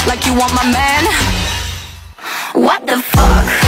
like you want my man. What the fuck?